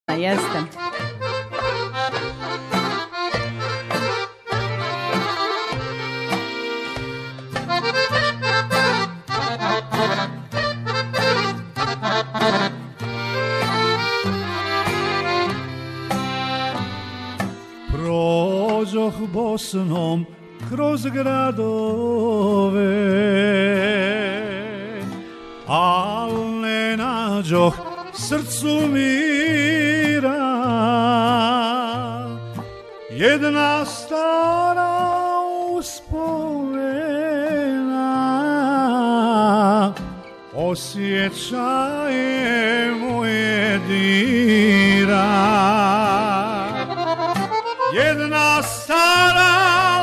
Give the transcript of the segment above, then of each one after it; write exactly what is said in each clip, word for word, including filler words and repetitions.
Jeste. Prođoh Bosnom kroz gradove, al ne nađoh srcu mira. Jedna stara uspomena osjećaje moje dira. Jedna stara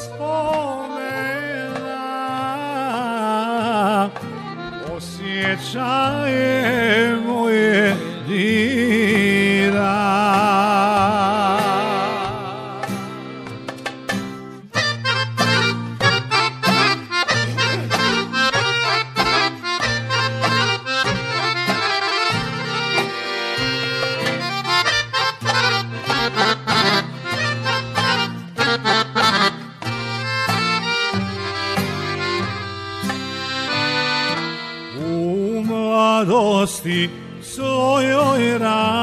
uspomena osjećaje moje dira. Mladosti svojoj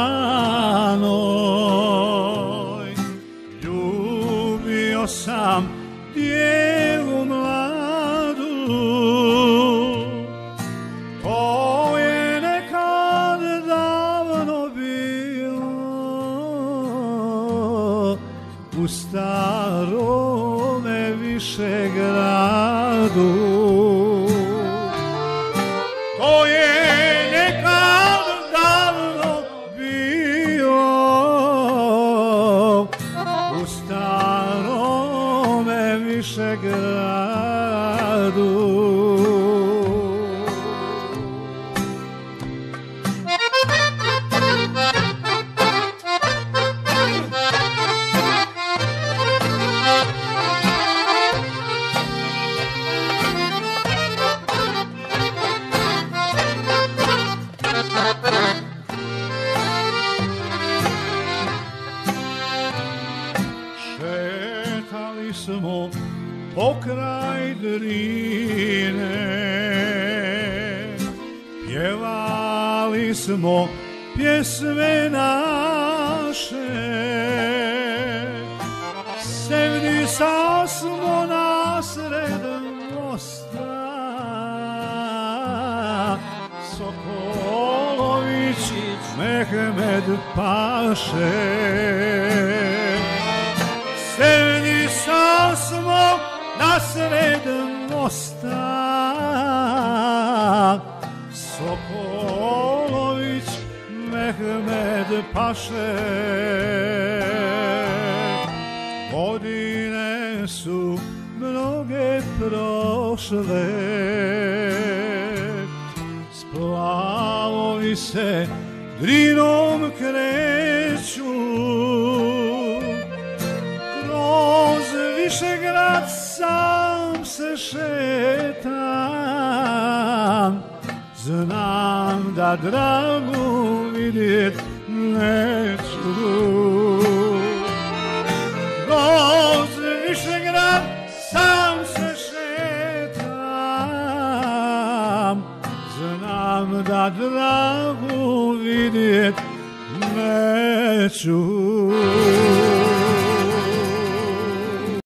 ranoj ljubio sam djevu mladu. To je nekad davno bilo u starome Višegradu. To je nekad davno bio u starome Višegradu. Šetali smo pokraj Drine, pjevali smo pjesme naše, sevdisa smo nasred mosta, Sokolović Mehmed paše. Sevdisa smo nasred mosta, Sokolović Mehmed paše. Godine su mnoge prošle, splavovi se Drinom kreću. Kroz Višegrad sam se šetam, znam da Dragu vidjet neću. Kroz Višegrad sam se šetam, znam da Dragu vidjet neću.